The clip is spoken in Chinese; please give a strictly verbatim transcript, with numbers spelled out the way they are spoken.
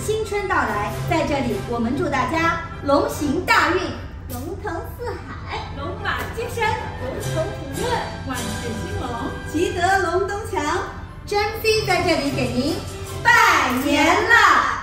新春到来，在这里我们祝大家龙行大运， 龙腾四海， 龙马精神， 龙腾虎跃， 万事兴隆， 吉得龙东墙。珍妃在这里给您拜年了。